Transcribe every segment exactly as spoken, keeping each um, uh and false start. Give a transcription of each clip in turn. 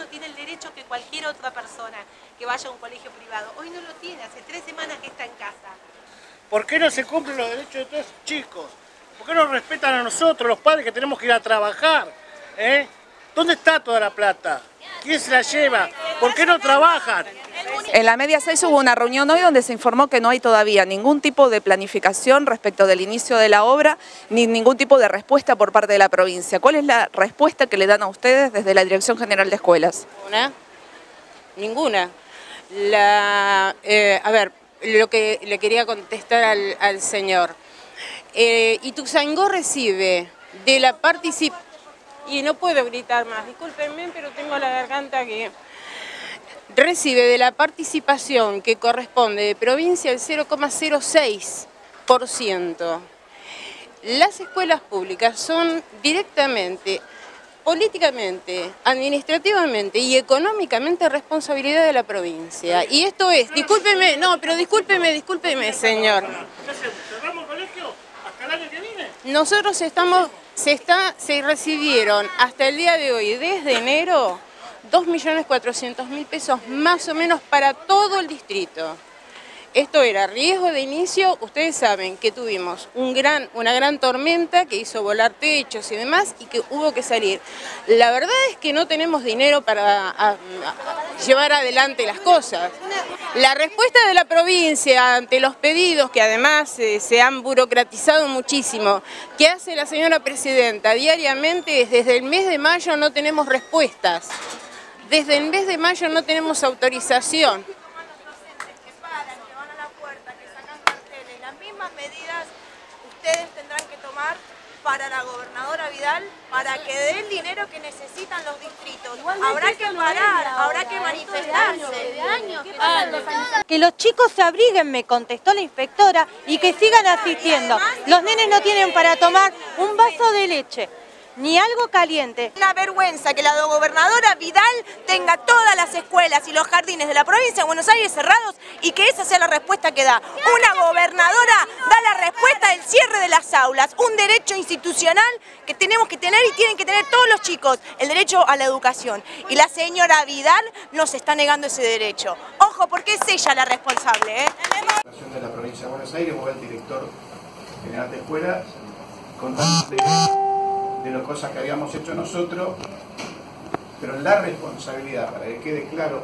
uno tiene el derecho que cualquier otra persona que vaya a un colegio privado. Hoy no lo tiene, hace tres semanas que está en casa. ¿Por qué no se cumplen los derechos de todos esos chicos? ¿Por qué no respetan a nosotros, los padres, que tenemos que ir a trabajar? ¿Eh? ¿Dónde está toda la plata? ¿Quién se la lleva? ¿Por qué no trabajan? En la Media seis hubo una reunión hoy donde se informó que no hay todavía ningún tipo de planificación respecto del inicio de la obra, ni ningún tipo de respuesta por parte de la provincia. ¿Cuál es la respuesta que le dan a ustedes desde la Dirección General de Escuelas? Ninguna. Ninguna. La, eh, a ver, lo que le quería contestar al, al señor. Eh, Ituzaingó recibe de la participación, y no puedo gritar más, discúlpenme, pero tengo la garganta que... Recibe de la participación que corresponde de provincia el cero coma cero seis por ciento. Las escuelas públicas son directamente, políticamente, administrativamente y económicamente responsabilidad de la provincia. Y esto es, discúlpeme, no, pero discúlpeme, discúlpeme, señor. ¿Cerramos el colegio hasta el año que viene? Nosotros estamos, se, está, se recibieron hasta el día de hoy, desde enero, dos millones cuatrocientos mil pesos más o menos para todo el distrito. Esto era riesgo de inicio. Ustedes saben que tuvimos un gran, una gran tormenta que hizo volar techos y demás y que hubo que salir. La verdad es que no tenemos dinero para a, a llevar adelante las cosas. La respuesta de la provincia ante los pedidos, que además eh, se han burocratizado muchísimo, que hace la señora presidenta diariamente, es desde el mes de mayo no tenemos respuestas. Desde el mes de mayo no tenemos autorización. Las mismas medidas ustedes tendrán que tomar para la gobernadora Vidal para que dé el dinero que necesitan los distritos. Habrá que parar, habrá que manifestarse. Que los chicos se abriguen, me contestó la inspectora, y que sigan asistiendo. Los nenes no tienen para tomar un vaso de leche, ni algo caliente. Una vergüenza que la gobernadora Vidal tenga todas las escuelas y los jardines de la provincia de Buenos Aires cerrados y que esa sea la respuesta que da. Una gobernadora da la respuesta del cierre de las aulas, un derecho institucional que tenemos que tener y tienen que tener todos los chicos, el derecho a la educación. Y la señora Vidal nos está negando ese derecho. Ojo, porque es ella la responsable, ¿eh? De la provincia de Buenos Aires, o el director general de escuelas, contándole de las cosas que habíamos hecho nosotros, pero la responsabilidad, para que quede claro,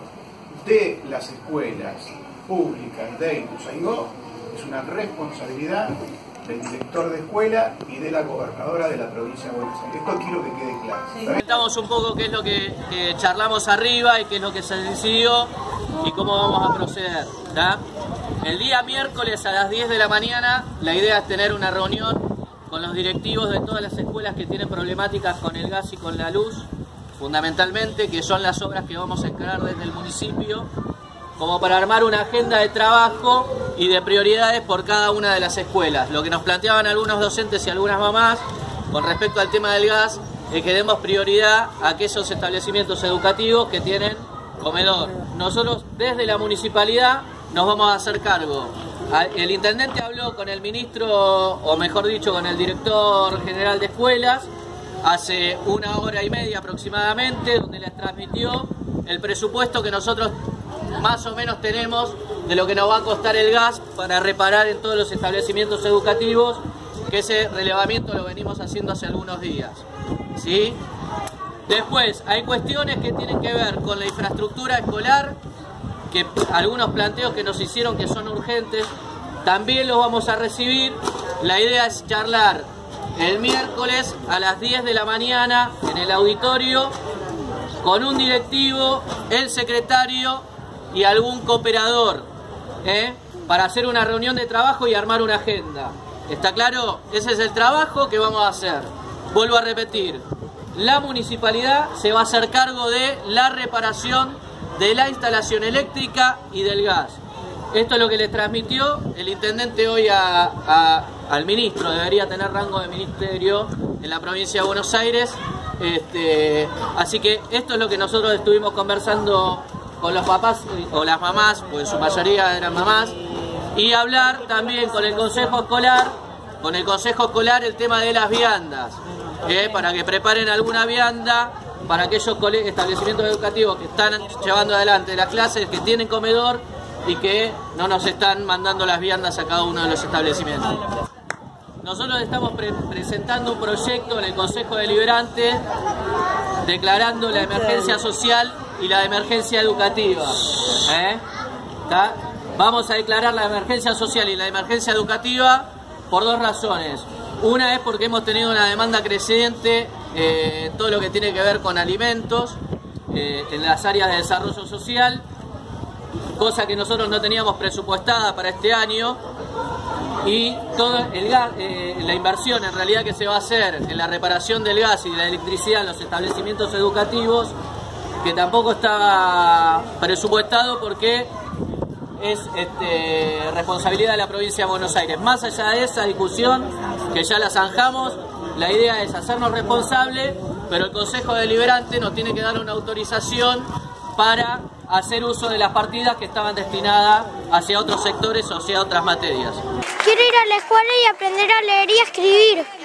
de las escuelas públicas de Ituzaingó es una responsabilidad del director de escuela y de la gobernadora de la provincia de Buenos Aires. Esto quiero que quede claro. Comentamos un poco qué es lo que eh, charlamos arriba y qué es lo que se decidió y cómo vamos a proceder, ¿tá? El día miércoles a las diez de la mañana la idea es tener una reunión con los directivos de todas las escuelas que tienen problemáticas con el gas y con la luz, fundamentalmente, que son las obras que vamos a encarar desde el municipio, como para armar una agenda de trabajo y de prioridades por cada una de las escuelas. Lo que nos planteaban algunos docentes y algunas mamás con respecto al tema del gas es que demos prioridad a aquellos establecimientos educativos que tienen comedor. Nosotros desde la municipalidad nos vamos a hacer cargo. El intendente habló con el ministro, o mejor dicho, con el director general de escuelas, hace una hora y media aproximadamente, donde les transmitió el presupuesto que nosotros más o menos tenemos de lo que nos va a costar el gas para reparar en todos los establecimientos educativos, que ese relevamiento lo venimos haciendo hace algunos días, ¿sí? Después, hay cuestiones que tienen que ver con la infraestructura escolar, que algunos planteos que nos hicieron que son urgentes, también los vamos a recibir. La idea es charlar el miércoles a las diez de la mañana en el auditorio con un directivo, el secretario y algún cooperador, ¿eh? para hacer una reunión de trabajo y armar una agenda. ¿Está claro? Ese es el trabajo que vamos a hacer. Vuelvo a repetir, la municipalidad se va a hacer cargo de la reparación de la instalación eléctrica y del gas. Esto es lo que le transmitió el intendente hoy a, a, al ministro. Debería tener rango de ministerio en la provincia de Buenos Aires. Este, así que esto es lo que nosotros estuvimos conversando con los papás o las mamás, pues en su mayoría eran mamás, y hablar también con el consejo escolar, con el consejo escolar el tema de las viandas, eh, para que preparen alguna vianda para aquellos establecimientos educativos que están llevando adelante las clases, que tienen comedor y que no nos están mandando las viandas a cada uno de los establecimientos. Nosotros estamos pre presentando un proyecto en el Consejo Deliberante declarando la emergencia social y la emergencia educativa. ¿Eh? ¿Está? Vamos a declarar la emergencia social y la emergencia educativa por dos razones. Una es porque hemos tenido una demanda creciente eh, en todo lo que tiene que ver con alimentos, eh, en las áreas de desarrollo social, cosa que nosotros no teníamos presupuestada para este año, y toda el gas, eh, la inversión en realidad que se va a hacer en la reparación del gas y de la electricidad en los establecimientos educativos, que tampoco está presupuestado porque es este, responsabilidad de la provincia de Buenos Aires. Más allá de esa discusión, que ya la zanjamos, la idea es hacernos responsables, pero el Consejo Deliberante nos tiene que dar una autorización para hacer uso de las partidas que estaban destinadas hacia otros sectores o hacia otras materias. Quiero ir a la escuela y aprender a leer y a escribir.